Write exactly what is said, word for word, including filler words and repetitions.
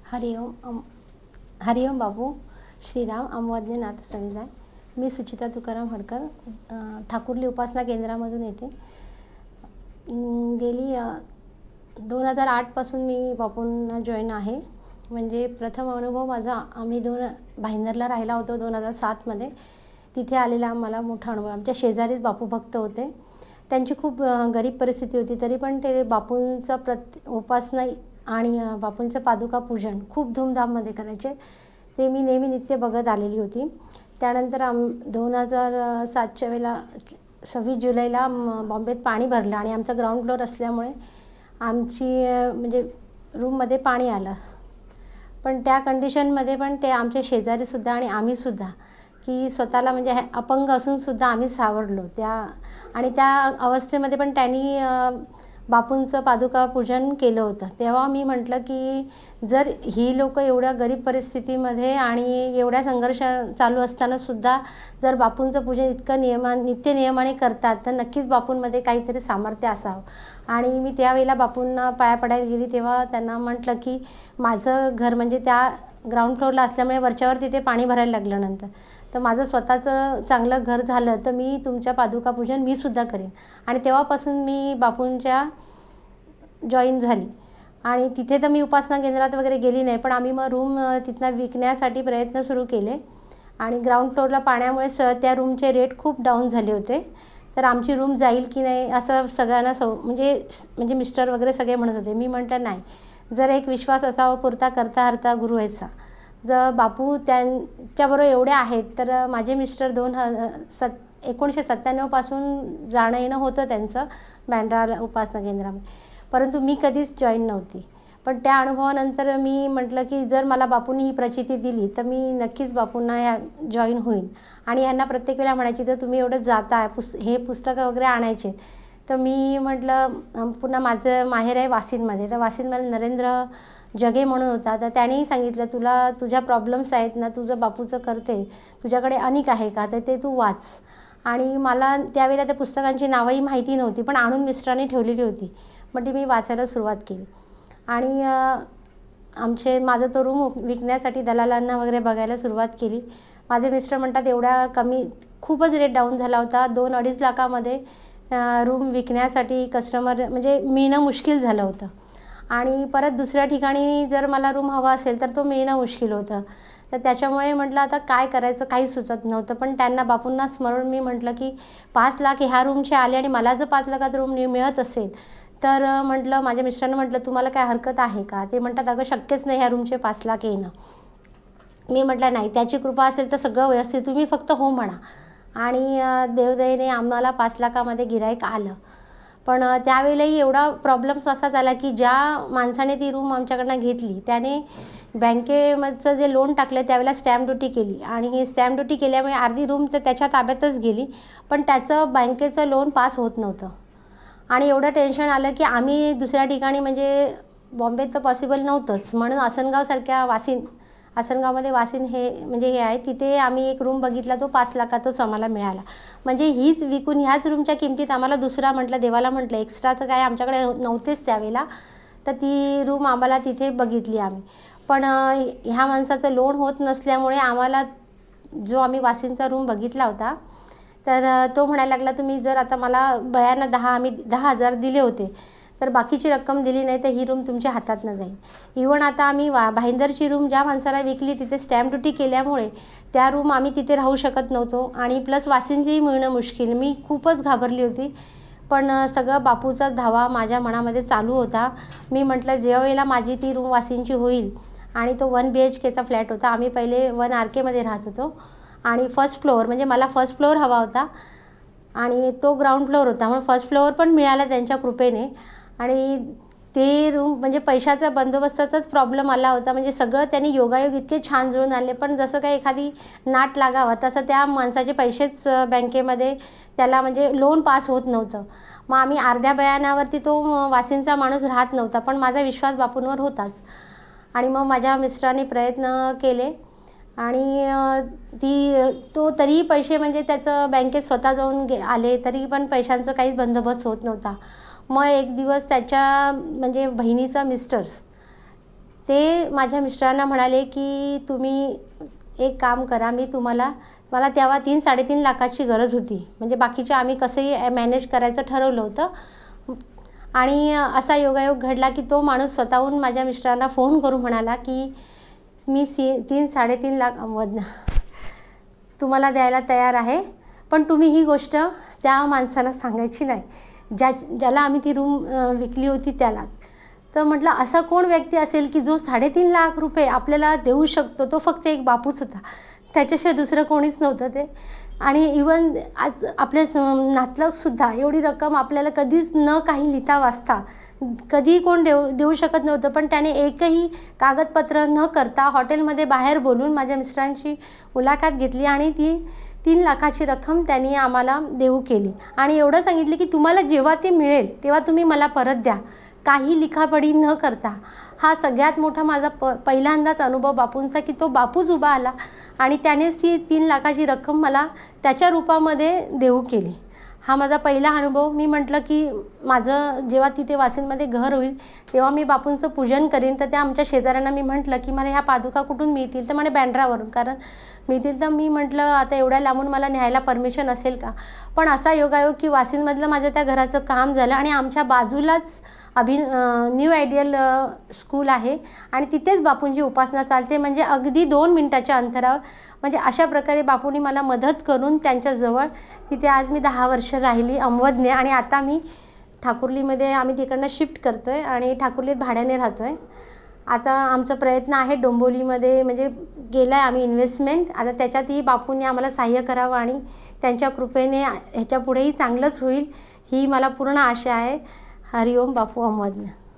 हरिओम अम हरिओम बाबू श्रीराम अमवज्ञ नाथ समुदाय. मी सुचिता तुकाराम हडकर ठाकुर्ली उपासना केंद्रामधून येते. गेली दोन हजार आठपासून मी बापूंना जॉईन आहे. म्हणजे प्रथम अनुभव माझा, आम्ही दोन भाईंदरला राहिला होतो दोन हजार सातमध्ये. तिथे आलेला मला मोठा अनुभव. आमच्या शेजारीच बापू भक्त होते. त्यांची खूप गरीब परिस्थिती होती, तरी पण ते बापूंचा प्रत उपासना आणि बापूंचं पादुका पूजन खूप धूमधाममध्ये करायचे. ते मी नेहमी नित्य बघत आलेली होती. त्यानंतर आम दोन हजार सातच्या वेळेला सव्वीस जुलैला बॉम्बेत पाणी भरलं आणि आमचा ग्राउंड फ्लोअर असल्यामुळे आमची म्हणजे रूममध्ये पाणी आलं. पण त्या कंडिशनमध्ये पण ते आमचे शेजारीसुद्धा आणि आम्हीसुद्धा की स्वतःला म्हणजे अपंग असूनसुद्धा आम्ही सावरलो त्या. आणि त्या अवस्थेमध्ये पण त्यांनी बापूंचं पादुका पूजन केलं होतं. तेव्हा मी म्हटलं की जर ही लोक एवढ्या गरीब परिस्थितीमध्ये आणि एवढ्या संघर्ष चालू असतानासुद्धा जर बापूंचं पूजन इतकं नियमा नित्य नियमाने करतात, तर नक्कीच बापूंमध्ये काहीतरी सामर्थ्य असावं. आणि मी त्यावेळेला बापूंना पाया पडायला गेली, तेव्हा त्यांना म्हटलं की माझं घर म्हणजे त्या ग्राउंड फ्लोअरला असल्यामुळे वरच्यावर तिथे पाणी भरायला लागलं. नंतर तर माझं स्वतःचं चांगलं घर झालं तर मी तुमच्या पादुका पूजन मी सुद्धा करेन. आणि तेव्हापासून मी बापूंच्या जॉईन झाली. आणि तिथे तर मी उपासना केंद्रात वगैरे गेली नाही, पण आम्ही मग रूम तिथनं विकण्यासाठी प्रयत्न सुरू केले. आणि ग्राउंड फ्लोअरला पाण्यामुळे स त्या रूमचे रेट खूप डाऊन झाले होते. तर आमची रूम जाईल की नाही असं सगळ्यांना सौ म्हणजे म्हणजे मिस्टर वगैरे सगळे म्हणत होते. मी म्हटलं नाही, जर एक विश्वास असावा पुरता करता हरता गुरु व्हायचा. जर बापू त्यांच्याबरोबर एवढे आहेत, तर माझे मिस्टर दोन ह सत एकोणीसशे सत्त्याण्णवपासून जाणं येणं होतं त्यांचं बँड्रा उपासना केंद्रामध्ये. परंतु मी कधीच जॉईन नव्हती. पण त्या अनुभवानंतर मी म्हटलं की जर मला बापूंनी ही प्रचिती दिली तर मी नक्कीच बापूंना या जॉईन होईन. आणि यांना प्रत्येक वेळेला म्हणायची, तर तुम्ही एवढं जाता पुस हे पुस्तकं वगैरे आणायचे. तर मी म्हटलं पुन्हा माझं माहेर आहे वाशिंदमध्ये. तर वाशिंदमध्ये नरेंद्र जगे म्हणून होता. तर त्यानेही सांगितलं, तुला तुझ्या प्रॉब्लेम्स आहेत ना, तुझं बापूचं करते, तुझ्याकडे अनेक आहे का, तर ते तू वाच. आणि मला त्यावेळेला त्या पुस्तकांची नावंही माहिती नव्हती, पण आणून मिस्टरांनी ठेवलेली होती. मग ती मी वाचायला सुरुवात केली. आणि आमचे माझं तो रूम विकण्यासाठी दलालांना वगैरे बघायला सुरुवात केली. माझे मिस्टर म्हणतात एवढ्या कमी खूपच रेट डाऊन झाला होता. दोन अडीच लाखामध्ये रूम विकण्यासाठी कस्टमर म्हणजे मिळणं मुश्किल झालं होतं. आणि परत दुसऱ्या ठिकाणी जर मला रूम हवा असेल तर तो मिळणं मुश्किल होतं. तर त्याच्यामुळे म्हटलं आता काय करायचं काही सुचत नव्हतं. पण त्यांना बापूंना स्मरून मी म्हटलं की पाच लाख ह्या रूमचे आले आणि मला जर पाच लाखात रूम मिळत असेल तर म्हटलं माझ्या मिस्टरांना म्हटलं तुम्हाला काय हरकत आहे का. ते म्हणतात अगं शक्यच नाही ह्या रूमचे पाच लाख येणं. मी म्हटलं नाही, त्याची कृपा असेल तर सगळं व्यवस्थित, तुम्ही फक्त हो म्हणा. आणि देवदयेने आम्हाला पाच लाखामध्ये गिऱ्हाईक आलं. पण त्यावेळेलाही एवढा प्रॉब्लेम्स असा झाला की ज्या माणसाने ती रूम आमच्याकडनं घेतली त्याने बँकेमधचं जे लोन टाकलं त्यावेळेला स्टॅम्प ड्युटी केली. आणि ही स्टॅम्प ड्युटी केल्यामुळे अर्धी रूम तर त्याच्या ताब्यातच गेली, पण त्याचं बँकेचं लोन पास होत नव्हतं. आणि एवढं टेन्शन आलं की आम्ही दुसऱ्या ठिकाणी म्हणजे बॉम्बेत तर पॉसिबल नव्हतंच, म्हणून आसनगावसारख्या वाशिंद आसनगावमध्ये वाशिंद हे म्हणजे हे आहे, तिथे आम्ही एक रूम बघितला, तो पाच लाखातच आम्हाला मिळाला. म्हणजे हीच विकून ह्याच रूमच्या किमतीत आम्हाला दुसरा म्हटलं देवाला म्हटलं एक्स्ट्रा तर काय आमच्याकडे नव्हतेच त्यावेळेला. तर ती रूम आम्हाला तिथे बघितली आम्ही. पण ह्या माणसाचं लोन होत नसल्यामुळे आम्हाला जो आम्ही वाशिंदचा रूम बघितला होता तर तो म्हणायला लागला, तुम्ही जर आता मला बयानं दहा आम्ही दहा हजार दिले होते तर बाकीची रक्कम दिली नाही तर ही रूम तुमच्या हातातनं जाईल. इवन आता आम्ही वा भाईंदरची रूम ज्या माणसाला विकली तिथे स्टॅम्प ड्युटी केल्यामुळे त्या रूम आम्ही तिथे राहू शकत नव्हतो. आणि प्लस वाशिंदचीही मिळणं मुश्किल. मी खूपच घाबरली होती. पण सगळं बापूचा धावा माझ्या मनामध्ये चालू होता. मी म्हटलं जेव्हा वेळेला माझी ती रूम वाशिंदची होईल. आणि तो वन बी एच केचा फ्लॅट होता. आम्ही पहिले वन आर केमध्ये राहत होतो आणि फर्स्ट फ्लोअर म्हणजे मला फर्स्ट फ्लोअर हवा होता आणि तो ग्राउंड फ्लोअर होता. म्हणून फर्स्ट फ्लोअर पण मिळाला त्यांच्या कृपेने. आणि ते रूम म्हणजे पैशाचा बंदोबस्ताचाच प्रॉब्लेम आला होता. म्हणजे सगळं त्यांनी योगायोग इतके छान जुळून आणले, पण जसं काही एखादी नाट लागावं तसं त्या माणसाचे पैसेच बँकेमध्ये त्याला म्हणजे लोन पास होत नव्हतं. मग आम्ही अर्ध्या बयानावरती तो वाशिंदचा माणूस राहत नव्हता, पण माझा विश्वास बापूंवर होताच. आणि मग माझ्या मिस्टरांनी प्रयत्न केले आणि ती तो तरीही पैसे म्हणजे त्याचं बँकेत स्वतः जाऊन गे आले तरी पण पैशांचं काहीच बंदोबस्त होत नव्हता. मग एक दिवस त्याच्या म्हणजे बहिणीचा मिस्टर ते माझ्या मिस्टरांना म्हणाले की तुम्ही एक काम करा, मी तुम्हाला मला तेव्हा तीन साडेतीन लाखाची गरज होती, म्हणजे बाकीचे आम्ही कसंही मॅनेज करायचं ठरवलं होतं. आणि असा योगायोग घडला की तो माणूस स्वतःहून माझ्या मिस्टरांना फोन करून म्हणाला की मी सी तीन साडेतीन लाख तुम्हाला द्यायला तयार आहे, पण तुम्ही ही गोष्ट त्या माणसाला सांगायची नाही, ज्या ज्याला आम्ही ती रूम विकली होती त्याला. तर म्हटलं असा कोण व्यक्ती असेल की जो साडेतीन लाख रुपये आपल्याला देऊ शकतो. तो फक्त एक बापूच होता, त्याच्याशिवाय दुसरं कोणीच नव्हतं ते. आणि इवन आज आपल्या स नातलगसुद्धा एवढी रक्कम आपल्याला कधीच न काही लिहिता वाचता कधीही कोण देऊ देऊ शकत नव्हतं. पण त्याने एकही कागदपत्र न करता हॉटेलमध्ये बाहेर बोलून माझ्या मिस्टरांची मुलाखत घेतली आणि ती तीन लाखाची रक्कम त्यांनी आम्हाला देऊ केली. आणि एवढं सांगितलं की तुम्हाला जेव्हा ते मिळेल तेव्हा तुम्ही मला परत द्या, काही लिखापडी न करता. हा सगळ्यात मोठा माझा प पहिल्यांदाच अनुभव बापूंचा की तो बापूच उभा आला आणि त्यानेच ती तीन लाखाची रक्कम मला त्याच्या रूपामध्ये देऊ केली. हा माझा पहिला अनुभव. मी म्हटलं की माझं जेव्हा तिथे वाशिंदमध्ये घर होईल तेव्हा मी बापूंचं पूजन करीन. तर त्या आमच्या शेजाऱ्यांना मी म्हटलं की मला ह्या पादुका कुठून मिळतील, तर म्हणे बँड्रावरून कारण मिळतील. तर मी म्हटलं आता एवढ्या लांबून मला न्यायला परमिशन असेल का. पण असा योगायोग की वाशिंदमधलं माझं त्या घराचं काम झालं आणि आमच्या बाजूलाच अभि न्यू आयडियल स्कूल आहे आणि तिथेच बापूंची उपासना चालते, म्हणजे अगदी दोन मिनटाच्या अंतरावर. म्हणजे अशा प्रकारे बापूंनी मला मदत करून त्यांच्याजवळ तिथे आज मी दहा वर्ष राहिली अंवदने. आणि आता मी ठाकुर्लीमध्ये आम्ही तिकडनं शिफ्ट करतो आहे आणि ठाकुर्लीत भाड्याने राहतो आहे. आता आमचा प्रयत्न आहे डोंबिवलीमध्ये, म्हणजे गेला आहे आम्ही इन्व्हेस्टमेंट. आता त्याच्यातही बापूंनी आम्हाला सहाय्य करावं आणि त्यांच्या कृपेने ह्याच्यापुढेही चांगलंच होईल ही मला पूर्ण आशा आहे. हरिओम बापू अंवदने.